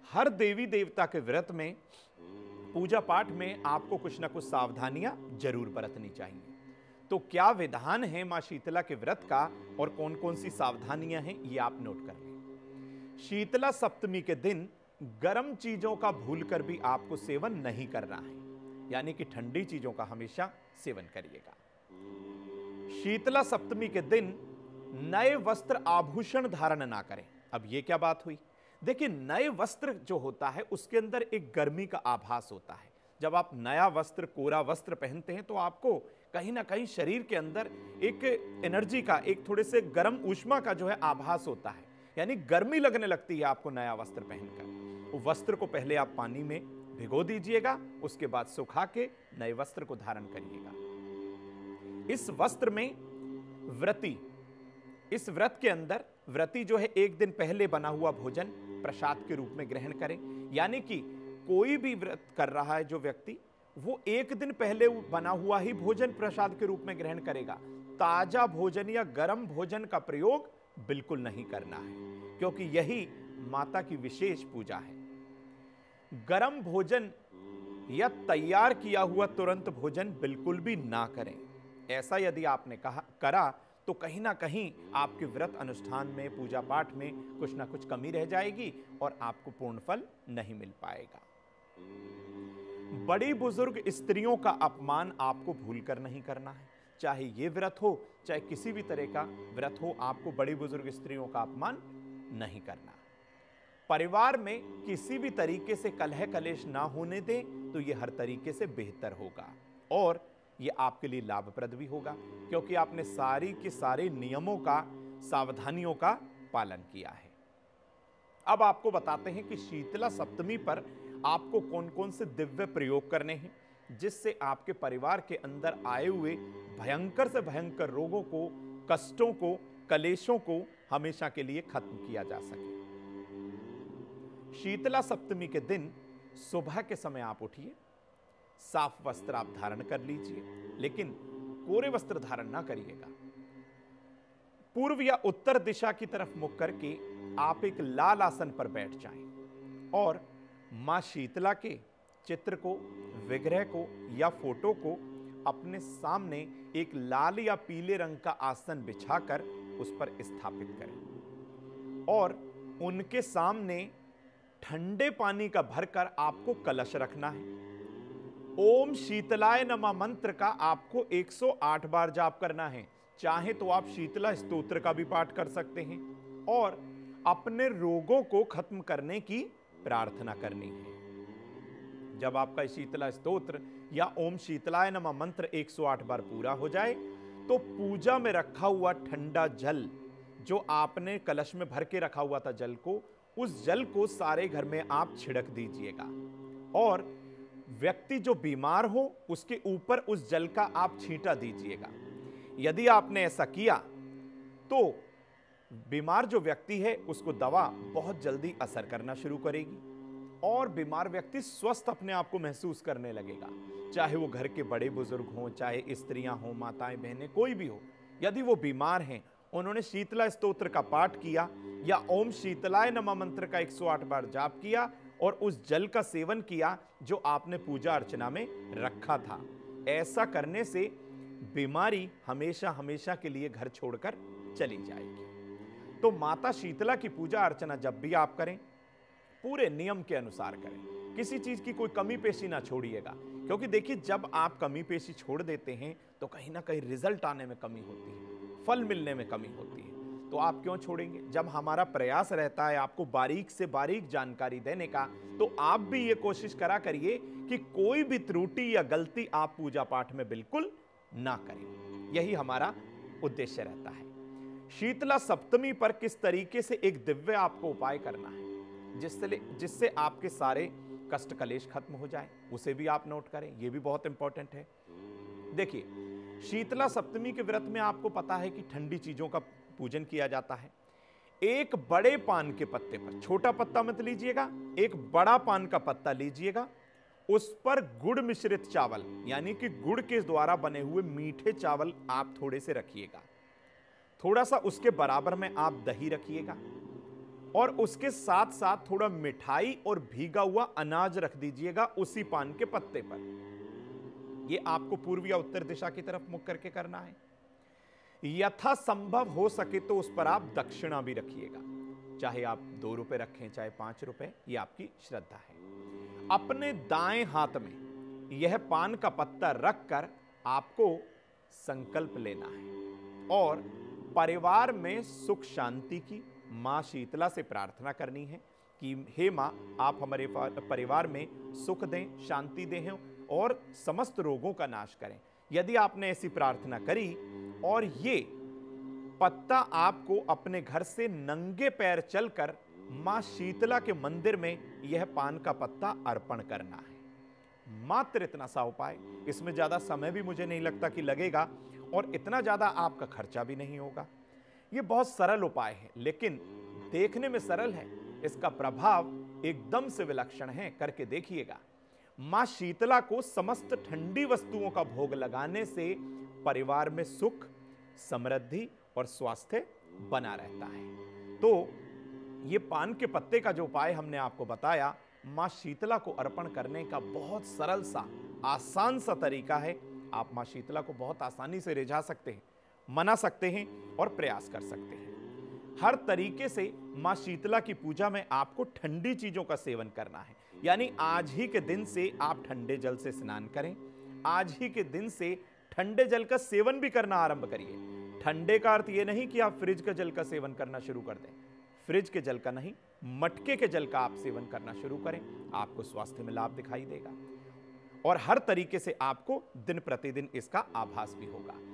हर देवी देवता के व्रत में, पूजा पाठ में आपको कुछ ना कुछ सावधानियां जरूर बरतनी चाहिए। तो क्या विधान है मां शीतला के व्रत का और कौन कौन सी सावधानियां हैं, ये आप नोट कर लें। शीतला सप्तमी के दिन गर्म चीजों का भूलकर भी आपको सेवन नहीं करना है, यानी कि ठंडी चीजों का हमेशा सेवन करिएगा। शीतला सप्तमी के दिन नए वस्त्र आभूषण धारण ना करें। अब ये क्या बात हुई? देखिए, नए वस्त्र जो होता है उसके अंदर एक गर्मी का आभास होता है। जब आप नया वस्त्र, कोरा वस्त्र पहनते हैं तो आपको कहीं ना कहीं शरीर के अंदर एक एनर्जी का, एक थोड़े से गर्म ऊष्मा का जो है आभास होता है, यानी गर्मी लगने लगती है आपको नया वस्त्र पहनकर। वो वस्त्र को पहले आप पानी में भिगो दीजिएगा, उसके बाद सुखा के नए वस्त्र को धारण करिएगा। इस वस्त्र में व्रती, इस व्रत के अंदर व्रती जो है एक दिन पहले बना हुआ भोजन प्रसाद के रूप में ग्रहण करें। यानी कि कोई भी व्रत कर रहा है जो व्यक्ति, वो एक दिन पहले बना हुआ ही भोजन प्रसाद के रूप में ग्रहण करेगा। ताजा भोजन या गर्म भोजन का प्रयोग बिल्कुल नहीं करना है, क्योंकि यही माता की विशेष पूजा है। गर्म भोजन या तैयार किया हुआ तुरंत भोजन बिल्कुल भी ना करें। ऐसा यदि आपने करा तो कहीं ना कहीं आपके व्रत अनुष्ठान में, पूजा पाठ में कुछ ना कुछ कमी रह जाएगी और आपको पूर्ण फल नहीं मिल पाएगा। बड़ी बुजुर्ग स्त्रियों का अपमान आपको भूलकर नहीं करना है। चाहे ये व्रत हो, चाहे किसी भी तरह का व्रत हो, आपको बड़ी बुजुर्ग स्त्रियों का अपमान नहीं करना। परिवार में किसी भी तरीके से कलह कलेश ना होने दें तो यह हर तरीके से बेहतर होगा और यह आपके लिए लाभप्रद भी होगा, क्योंकि आपने सारी के सारे नियमों का, सावधानियों का पालन किया है। अब आपको बताते हैं कि शीतला सप्तमी पर आपको कौन कौन से दिव्य प्रयोग करने हैं, जिससे आपके परिवार के अंदर आए हुए भयंकर से भयंकर रोगों को, कष्टों को, कलेशों को हमेशा के लिए खत्म किया जा सके। शीतला सप्तमी के दिन सुबह के समय आप उठिए, साफ वस्त्र आप धारण कर लीजिए, लेकिन कोरे वस्त्र धारण ना करिएगा। पूर्व या उत्तर दिशा की तरफ मुख करके आप एक लाल आसन पर बैठ जाएं और मां शीतला के चित्र को, विग्रह को या फोटो को अपने सामने एक लाल या पीले रंग का आसन बिछाकर उस पर स्थापित करें और उनके सामने ठंडे पानी का भरकर आपको कलश रखना है। ओम शीतलाय नमः मंत्र का आपको 108 बार जाप करना है। चाहे तो आप शीतला स्तोत्र का भी पाठ कर सकते हैं और अपने रोगों को खत्म करने की प्रार्थना करनी है। जब आपका शीतला स्तोत्र या ओम शीतलाय नमः मंत्र 108 बार पूरा हो जाए तो पूजा में रखा हुआ ठंडा जल, जो आपने कलश में भर के रखा हुआ था जल को, उस जल को सारे घर में आप छिड़क दीजिएगा और व्यक्ति जो बीमार हो उसके ऊपर उस जल का आप छींटा दीजिएगा। यदि आपने ऐसा किया तो बीमार जो व्यक्ति है उसको दवा बहुत जल्दी असर करना शुरू करेगी और बीमार व्यक्ति स्वस्थ अपने आप को महसूस करने लगेगा। चाहे वो घर के बड़े बुजुर्ग हों, चाहे स्त्रियां हों, माताएं बहनें, कोई भी हो, यदि वो बीमार हैं, उन्होंने शीतला स्तोत्र का पाठ किया या ओम शीतलाय नमः मंत्र का 108 बार जाप किया और उस जल का सेवन किया जो आपने पूजा अर्चना में रखा था, ऐसा करने से बीमारी हमेशा हमेशा के लिए घर छोड़कर चली जाएगी। तो माता शीतला की पूजा अर्चना जब भी आप करें, पूरे नियम के अनुसार करें, किसी चीज की कोई कमी पेशी ना छोड़िएगा, क्योंकि देखिए जब आप कमी पेशी छोड़ देते हैं तो कहीं ना कहीं रिजल्ट आने में कमी होती है, फल मिलने में कमी होती है। तो आप क्यों छोड़ेंगे? जब हमारा प्रयास रहता है आपको बारीक से बारीक जानकारी देने का, तो आप भी ये कोशिश करा करिए कि कोई भी त्रुटि या गलती आप पूजा पाठ में बिल्कुल ना करें। यही हमारा उद्देश्य रहता है। शीतला सप्तमी पर किस तरीके से एक दिव्य आपको उपाय करना है जिससे आपके सारे कष्ट कलेश खत्म हो जाए, उसे भी आप नोट करें, यह भी बहुत इंपॉर्टेंट है। देखिए, शीतला सप्तमी के व्रत में आपको पता है कि ठंडी चीजों का पूजन किया जाता है। एक बड़े पान के पत्ते पर, छोटा पत्ता मत लीजिएगा, एक बड़ा पान का पत्ता लीजिएगा, उस पर गुड़ मिश्रित चावल यानी कि गुड़ के द्वारा बने हुए मीठे चावल आप थोड़े से रखिएगा। थोड़ा सा उसके बराबर में आप दही रखिएगा और उसके साथ साथ थोड़ा मिठाई और भीगा हुआ अनाज रख दीजिएगा उसी पान के पत्ते पर। यह आपको पूर्व या उत्तर दिशा की तरफ मुख करके करना है। यथासंभव हो सके तो उस पर आप दक्षिणा भी रखिएगा, चाहे आप 2 रुपए रखें चाहे 5 रुपए, यह आपकी श्रद्धा है। अपने दाएं हाथ में यह पान का पत्ता रखकर आपको संकल्प लेना है और परिवार में सुख शांति की मां शीतला से प्रार्थना करनी है कि हे मां, आप हमारे परिवार में सुख दें, शांति दें और समस्त रोगों का नाश करें। यदि आपने ऐसी प्रार्थना करी और ये पत्ता आपको अपने घर से नंगे पैर चलकर मां शीतला के मंदिर में यह पान का पत्ता अर्पण करना है। मात्र इतना सा उपाय, इसमें ज्यादा समय भी मुझे नहीं लगता कि लगेगा और इतना ज्यादा आपका खर्चा भी नहीं होगा। यह बहुत सरल उपाय है, लेकिन देखने में सरल है, इसका प्रभाव एकदम से विलक्षण है। करके देखिएगा। मां शीतला को समस्त ठंडी वस्तुओं का भोग लगाने से परिवार में सुख, समृद्धि और स्वास्थ्य बना रहता है। तो ये पान के पत्ते का जो उपाय हमने आपको बताया, मां शीतला को अर्पण करने का बहुत सरल सा, आसान सा तरीका है। आप मां शीतला को बहुत आसानी से रिझा सकते हैं, मना सकते हैं और प्रयास कर सकते हैं। हर तरीके से मां शीतला की पूजा में आपको ठंडी चीजों का सेवन करना है। यानी आज ही के दिन से आप ठंडे जल से स्नान करें, आज ही के दिन से ठंडे जल का सेवन भी करना आरंभ करिए। ठंडे का अर्थ यह नहीं कि आप फ्रिज के जल का सेवन करना शुरू कर दें, फ्रिज के जल का नहीं, मटके के जल का आप सेवन करना शुरू करें। आपको स्वास्थ्य में लाभ दिखाई देगा और हर तरीके से आपको दिन प्रतिदिन इसका आभास भी होगा।